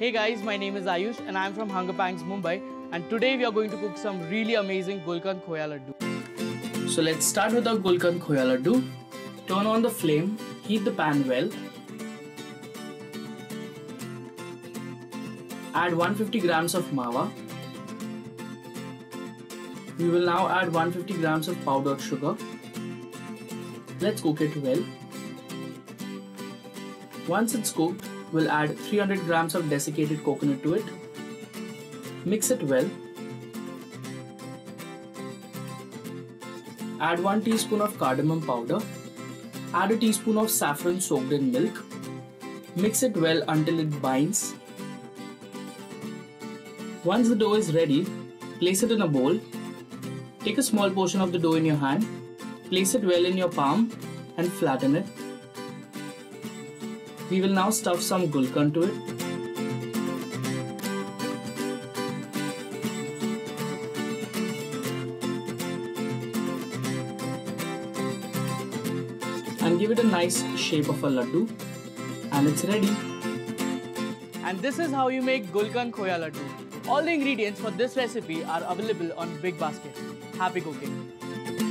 Hey guys, my name is Ayush and I am from Hunger Pangs, Mumbai, and today we are going to cook some really amazing Gulkand Khoya Laddu. So let's start with our Gulkand Khoya Laddu. Turn on the flame, heat the pan well. Add 150 grams of mawa. We will now add 150 grams of powdered sugar. Let's cook it well. Once it's cooked, we'll add 300 grams of desiccated coconut to it. Mix it well. Add 1 teaspoon of cardamom powder. Add a teaspoon of saffron soaked in milk. Mix it well until it binds. Once the dough is ready, place it in a bowl. Take a small portion of the dough in your hand. Place it well in your palm and flatten it. We will now stuff some gulkand to it. And give it a nice shape of a laddu. And it's ready. And this is how you make Gulkand Khoya Laddu. All the ingredients for this recipe are available on Big Basket. Happy cooking!